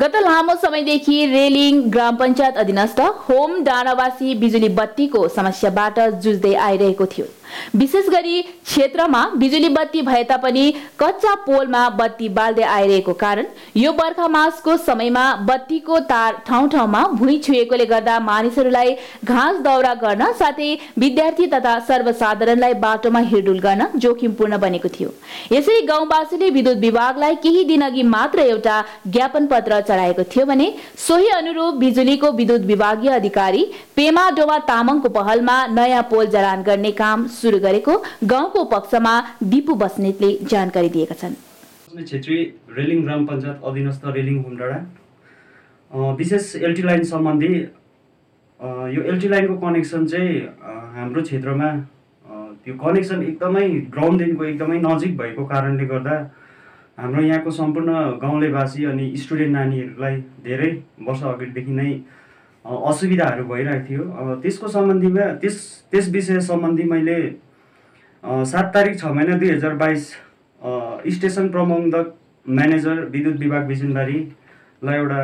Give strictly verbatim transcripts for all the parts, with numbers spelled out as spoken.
गत लामो समयदेखि रेलिङ ग्राम पञ्चायत अधीनस्थ होम डाँडावासी बिजुली बत्तीको समस्याबाट जुझ्दै आइरहेको थियो। विशेष गरी क्षेत्रमा बिजुली बत्ती भए तापनि कच्चा पोलमा बत्ती बाल्दै आइरहेको कारण यो बर्खा मासको समयमा बत्तीको तार ठाउँ ठाउँमा भुइँ छुएकोले गर्दा मानिसहरूलाई घाँस दौरा गर्न साथै विद्यार्थी तथा सर्वसाधारणलाई बाटोमा हिँडडुल गर्न जोखिमपूर्ण बनेको थियो। यसरी गाउँवासीले विद्युत विभागलाई केही दिन अघि मात्र एउटा ज्ञापन पत्र चढाएको थियो भने सोही अनुरूप बिजुलीको विद्युत विभागीय अधिकारी पेमा डोमा तामाङको पहलमा नयाँ पोल जडान गर्ने काम सुरु गरेको गाउँको पक्षमा दिपु बस्नेतले जानकारी दिएका छन्। क्षेत्री रेलिङ ग्राम पञ्चायत अधीनस्थ रेलिङ होम डाँडा विशेष एलटी लाइन सम्बन्धी यो एलटी लाइनको कनेक्सन चाहिँ हाम्रो क्षेत्रमा त्यो कनेक्सन एकदमै ग्राउन्डदेखिको एकदमै नजिक भएको कारणले गर्दा हाम्रो यहाँको सम्पूर्ण गाउँलेवासी अनि स्टुडेन्ट नानीहरूलाई धेरै वर्ष अगाडिदेखि नै असुविधाहरू भइरहेको थियो। त्यसको सम्बन्धीमा त्यस त्यस विषय सम्बन्धी मैले सात तारिक छ महिना दुई हजार बाइस स्टेसन प्रबन्धक म्यानेजर विद्युत विभाग बिजुनबारीलाई एउटा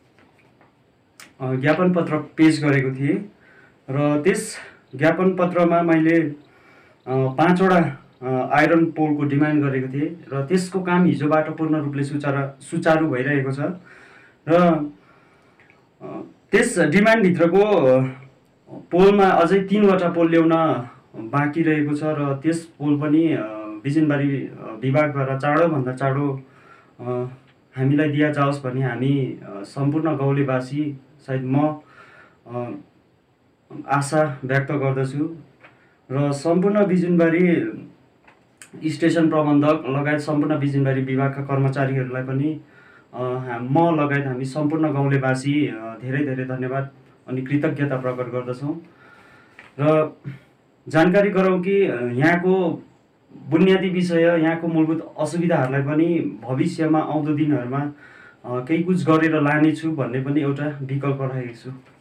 ज्ञापन पत्र पेश गरेको थिएँ र त्यस ज्ञापन पत्रमा मैले पाँचवटा आइरन पोलको डिमान्ड गरेको थिएँ र त्यसको काम हिजोबाट पूर्ण रूपले सुचारू सुचारू भइरहेको छ र त्यस डिमान्डभित्रको पोलमा अझै तीनवटा पोल ल्याउन बाँकी रहेको छ र त्यस पोल पनि बिजुनबारी विभागद्वारा चाँडोभन्दा चाँडो हामीलाई दिया जाओस् भन्ने हामी सम्पूर्ण गाउँलेवासी सायद म आशा व्यक्त गर्दछु र सम्पूर्ण बिजुनबारी स्टेसन प्रबन्धक लगायत सम्पूर्ण बिजुनबारी विभागका कर्मचारीहरूलाई पनि म लगायत हामी सम्पूर्ण गाउँलेवासी धेरै धेरै धन्यवाद अनि कृतज्ञता प्रकट गर्दछौँ र जानकारी गरौँ कि यहाँको बुनियादी विषय यहाँको मूलभूत असुविधाहरूलाई पनि भविष्यमा आउँदो दिनहरूमा केही कुछ गरेर लानेछु भन्ने पनि एउटा विकल्प राखेको छु।